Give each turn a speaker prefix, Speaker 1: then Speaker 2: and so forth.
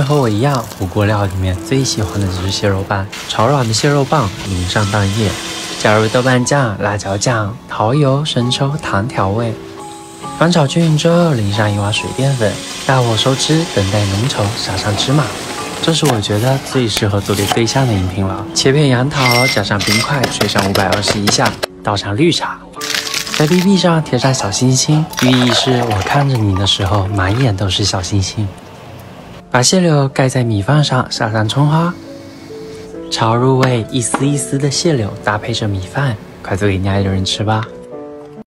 Speaker 1: 和我一样，火锅料里面最喜欢的就是蟹肉棒，炒软的蟹肉棒淋上蛋液，加入豆瓣酱、辣椒酱、蚝油、生抽、糖调味，翻炒均匀之后淋上1碗水淀粉，大火收汁，等待浓稠，撒上芝麻。这是我觉得最适合做给对象的饮品了。切片杨桃，加上冰块，吹上521下，倒上绿茶，在 BB 上贴上小星星，寓意是我看着你的时候，满眼都是小星星。把蟹柳盖在米饭上，撒上葱花，炒入味，一丝一丝的蟹柳搭配着米饭，快做给你爱的人吃吧。